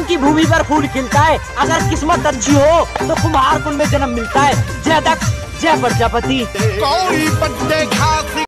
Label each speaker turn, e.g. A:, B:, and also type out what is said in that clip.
A: की भूमि पर फूल खिलता है, अगर किस्मत अच्छी हो तो कुम्हार कुंड में जन्म मिलता है। जय दक्ष जय प्रजापति।
B: कोई बंदे घास